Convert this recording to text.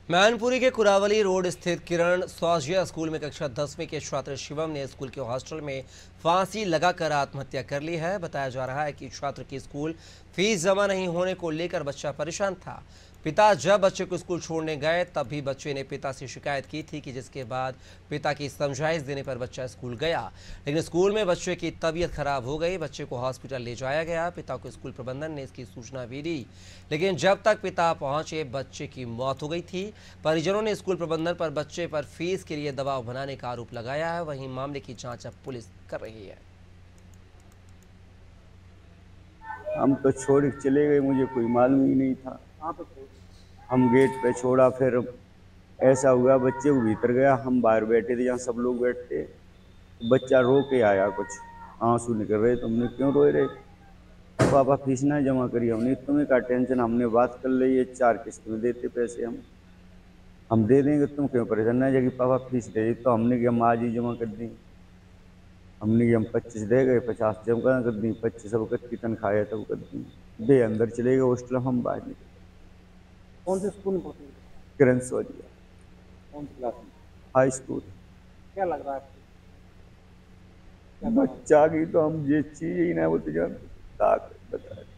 मैनपुरी के कुरावली रोड स्थित किरण स्वास्थ्य स्कूल में कक्षा 10वीं के छात्र शिवम ने स्कूल के हॉस्टल में फांसी लगाकर आत्महत्या कर ली है। बताया जा रहा है कि छात्र की स्कूल फीस जमा नहीं होने को लेकर बच्चा परेशान था। पिता जब बच्चे को स्कूल छोड़ने गए तब भी बच्चे ने पिता से शिकायत की थी, कि जिसके बाद पिता की समझाइश देने पर बच्चा स्कूल गया, लेकिन स्कूल में बच्चे की तबीयत खराब हो गई। बच्चे को हॉस्पिटल ले जाया गया। पिता को स्कूल प्रबंधन ने इसकी सूचना भी दी, लेकिन जब तक पिता पहुंचे बच्चे की मौत हो गई थी। परिजनों ने स्कूल प्रबंधन पर बच्चे पर फीस के लिए दबाव बनाने का आरोप लगाया है। वहीं मामले की जांच अब पुलिस कर रही है। हम तो छोड़ के चले गए, मुझे कोई मालूम ही नहीं था। हम गेट पे छोड़ा, फिर ऐसा हुआ बच्चे को भीतर गया, हम बाहर बैठे थे जहाँ सब लोग बैठते। बच्चा रो के आया, कुछ आंसू निकल रहे। तुमने क्यों रो रहे? पापा फीस ना जमा करी। हमने तुम्हें का टेंशन, हमने बात कर ली है, 4 किस्त में देते पैसे हम दे देंगे, तुम क्यों परेशान ना जाएगी? पापा फीस दे दी। तो हमने कि हम आज ही जमा कर दी। हमने कि हम 25 दे गए, 50 जमा कर दी, 25 अब की तनख्वाह है तब कर दी। बे अंदर चले गए हॉस्टल, हम बाहर निकले। कौन से स्कूल में पढ़ते हैं? किरण सोजिया कौन सी क्लास में? High school. क्या लग रहा है आपको? क्या बच्चा की तो हम ये चीज ही ना बोलते जानते, बता